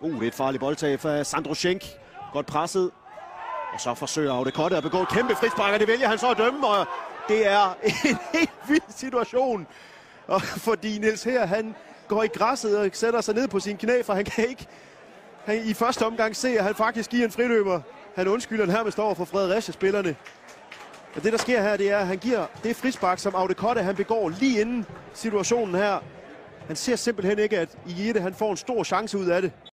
Det er et farligt boldtab fra Sandro Schenk. Godt presset. Og så forsøger Audekotte at begå et kæmpe frispark, og det vælger han så at dømme. Og det er en helt vild situation. Og fordi Niels her, han går i græsset og sætter sig ned på sine knæ, for han kan ikke i første omgang se, at han faktisk giver en friløber. Han undskylder den her med over for Fredericia-spillerne. Og det, der sker her, det er, at han giver det frispark, som Audekotte han begår lige inden situationen her. Han ser simpelthen ikke, at Iete han får en stor chance ud af det.